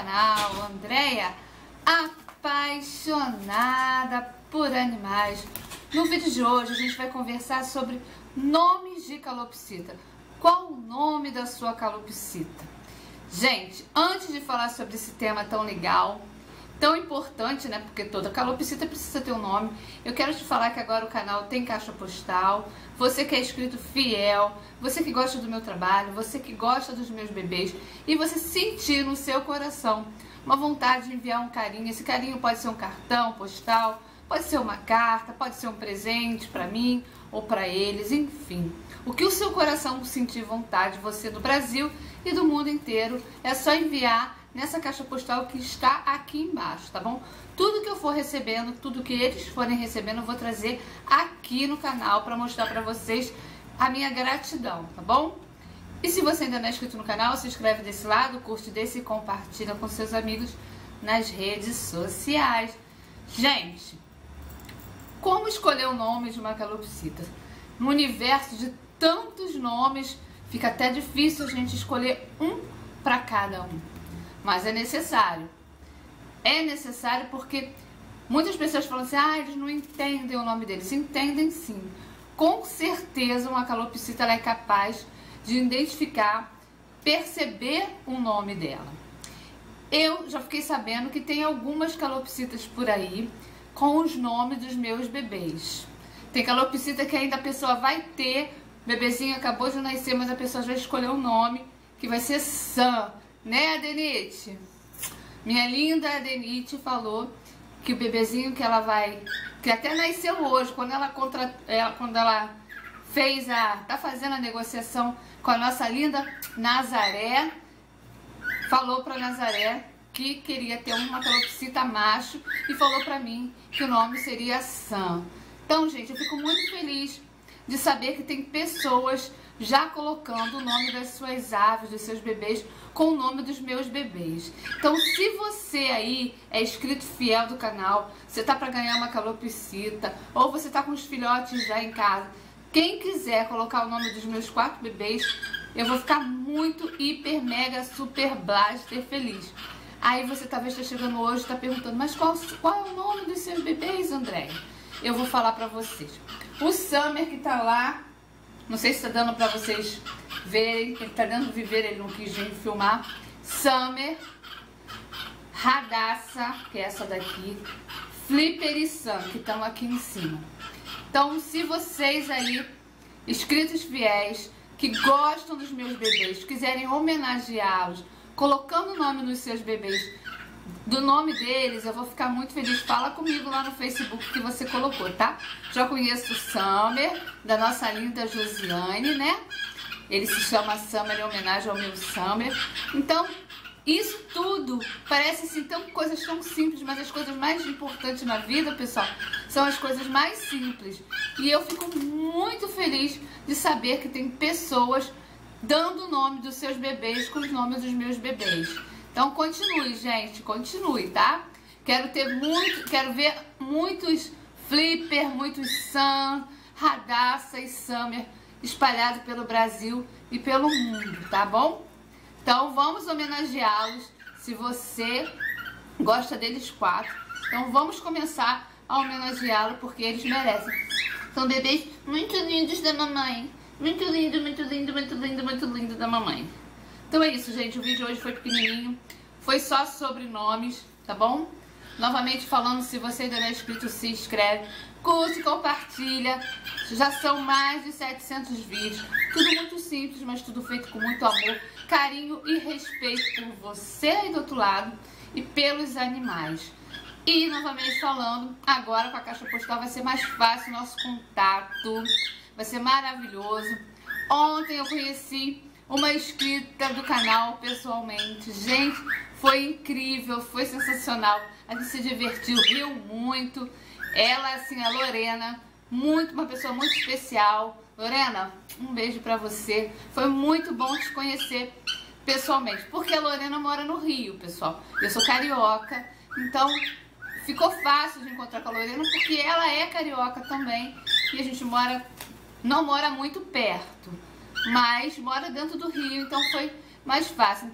canal Andréia, apaixonada por animais. No vídeo de hoje a gente vai conversar sobre nomes de calopsita. Qual o nome da sua calopsita? Gente, antes de falar sobre esse tema tão legal, tão importante, né? Porque toda calopsita precisa ter um nome. Eu quero te falar que agora o canal tem caixa postal. Você que é inscrito fiel, você que gosta do meu trabalho, você que gosta dos meus bebês e você sentir no seu coração uma vontade de enviar um carinho. Esse carinho pode ser um cartão postal, pode ser uma carta, pode ser um presente para mim ou para eles, enfim. O que o seu coração sentir vontade, você do Brasil e do mundo inteiro, é só enviar nessa caixa postal que está aqui embaixo, tá bom? Tudo que eu for recebendo, tudo que eles forem recebendo, eu vou trazer aqui no canal para mostrar para vocês a minha gratidão, tá bom? E se você ainda não é inscrito no canal, se inscreve desse lado, curte desse e compartilha com seus amigos nas redes sociais. Gente, como escolher o nome de uma calopsita? No universo de tantos nomes, fica até difícil a gente escolher um para cada um. Mas é necessário. É necessário porque muitas pessoas falam assim, eles não entendem o nome deles. Entendem sim. Com certeza uma calopsita ela é capaz de identificar, perceber o nome dela. Eu já fiquei sabendo que tem algumas calopsitas por aí com os nomes dos meus bebês. Tem calopsita que ainda a pessoa vai ter, o bebezinho acabou de nascer, mas a pessoa já escolheu um nome que vai ser Sam. Né, Adenite? Minha linda Adenite falou que o bebezinho que ela vai... Que até nasceu hoje, quando ela fez tá fazendo a negociação com a nossa linda Nazaré, falou pra Nazaré que queria ter uma calopsita macho e falou pra mim que o nome seria Sam. Então, gente, eu fico muito feliz de saber que tem pessoas já colocando o nome das suas aves, dos seus bebês, com o nome dos meus bebês. Então, se você aí é inscrito fiel do canal, você tá para ganhar uma calopsita, ou você tá com os filhotes já em casa, quem quiser colocar o nome dos meus 4 bebês, eu vou ficar muito, hiper, mega, super, blaster feliz. Aí você talvez esteja chegando hoje e tá perguntando, mas qual é o nome dos seus bebês, André? Eu vou falar para vocês. O Summer que tá lá, não sei se tá dando pra vocês verem, ele tá dando de ver, ele não quis vir filmar. Summer, Radassa, que é essa daqui, Flipper e Sam, que estão aqui em cima. Então, se vocês aí, inscritos fiéis, que gostam dos meus bebês, quiserem homenageá-los, colocando o nome nos seus bebês, do nome deles, eu vou ficar muito feliz. Fala comigo lá no Facebook que você colocou, tá? Já conheço o Summer, da nossa linda Josiane, né? Ele se chama Summer em homenagem ao meu Summer. Então, isso tudo parece assim coisas tão simples, mas as coisas mais importantes na vida, pessoal, são as coisas mais simples. E eu fico muito feliz de saber que tem pessoas dando o nome dos seus bebês com os nomes dos meus bebês. Então continue, gente, continue, tá? Quero ver muitos Flipper, muitos Sam, Radassa e Summer espalhados pelo Brasil e pelo mundo, tá bom? Então vamos homenageá-los, se você gosta deles 4. Então vamos começar a homenageá-los porque eles merecem. São bebês muito lindos da mamãe. Muito lindo, muito lindo, muito lindo, muito lindo da mamãe. Então é isso, gente, o vídeo hoje foi pequenininho, foi só sobre nomes, tá bom? Novamente falando, se você ainda não é inscrito, se inscreve, curte, compartilha, já são mais de 700 vídeos, tudo muito simples, mas tudo feito com muito amor, carinho e respeito por você aí do outro lado e pelos animais. E novamente falando, agora com a caixa postal vai ser mais fácil o nosso contato, vai ser maravilhoso. Ontem eu conheci uma inscrita do canal pessoalmente. Gente, foi incrível, foi sensacional. A gente se divertiu, riu muito. Ela, assim, a Lorena, uma pessoa muito especial. Lorena, um beijo pra você. Foi muito bom te conhecer pessoalmente, porque a Lorena mora no Rio, pessoal. Eu sou carioca, então ficou fácil de encontrar com a Lorena, porque ela é carioca também. E a gente não mora muito perto, mas mora dentro do Rio, então foi mais fácil. Então,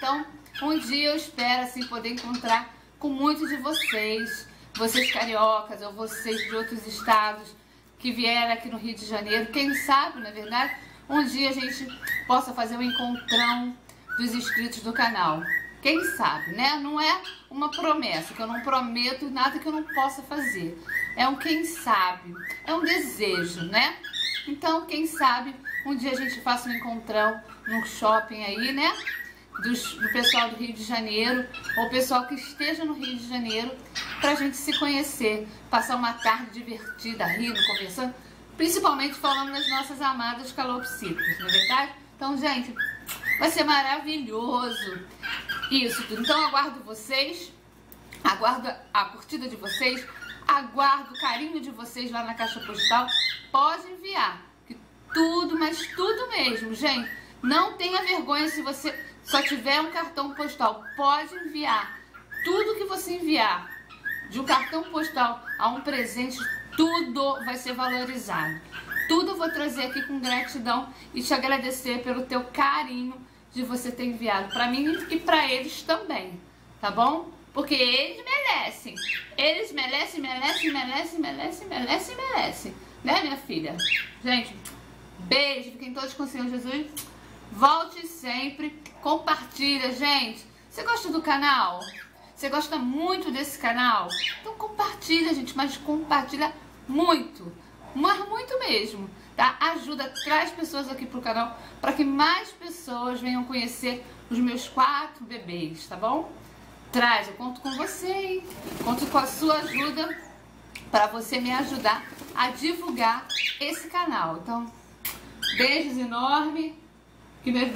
Um dia eu espero, assim, poder encontrar com muitos de vocês, vocês cariocas ou vocês de outros estados que vieram aqui no Rio de Janeiro. Quem sabe, na verdade, um dia a gente possa fazer um encontrão dos inscritos do canal. Quem sabe, né? Não é uma promessa, que eu não prometo nada que eu não possa fazer. É um quem sabe, é um desejo, né? Então, quem sabe, um dia a gente faça um encontrão num shopping aí, né? Do pessoal do Rio de Janeiro, ou pessoal que esteja no Rio de Janeiro, pra gente se conhecer, passar uma tarde divertida, rindo, conversando, principalmente falando das nossas amadas calopsitas, não é verdade? Então, gente, vai ser maravilhoso isso tudo. Então, aguardo vocês, aguardo a curtida de vocês, aguardo o carinho de vocês lá na caixa postal. Pode enviar, que tudo, mas tudo mesmo, gente. Não tenha vergonha se você só tiver um cartão postal. Pode enviar. Tudo que você enviar de um cartão postal a um presente, tudo vai ser valorizado. Tudo eu vou trazer aqui com gratidão e te agradecer pelo teu carinho de você ter enviado para mim e para eles também, tá bom? Porque eles merecem. Eles merecem, merecem, merecem, merecem, merecem, merecem. Né, minha filha? Gente, beijo. Fiquem todos com o Senhor Jesus. Volte sempre. Compartilha, gente. Você gosta do canal? Você gosta muito desse canal? Então compartilha, gente. Mas compartilha muito. Mas muito mesmo, tá? Ajuda, traz pessoas aqui pro canal para que mais pessoas venham conhecer os meus 4 bebês, tá bom? Traz, eu conto com você, hein? Conto com a sua ajuda para você me ajudar a divulgar esse canal. Então, beijos enormes. Que meus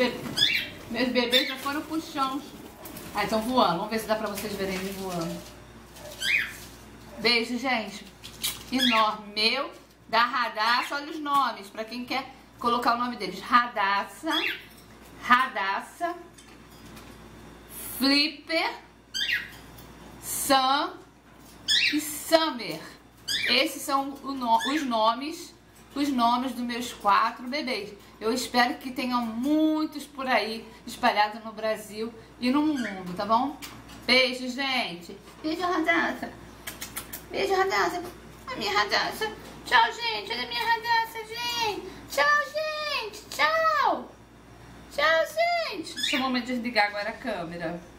bebês já foram pro chão. Ah, estão voando. Vamos ver se dá pra vocês verem eles voando. Beijo, gente. Enorme. Meu, da Radassa. Olha os nomes, pra quem quer colocar o nome deles. Radassa, Flipper, Sam e Summer. Esses são os nomes dos meus 4 bebês. Eu espero que tenham muitos por aí, espalhados no Brasil e no mundo, tá bom? Beijo, gente. Beijo, Radassa. Beijo, Radassa. A minha Radassa. Tchau, gente. Olha a minha Radassa, gente. Tchau, gente. Tchau. Tchau, gente. Deixa eu desligar agora a câmera.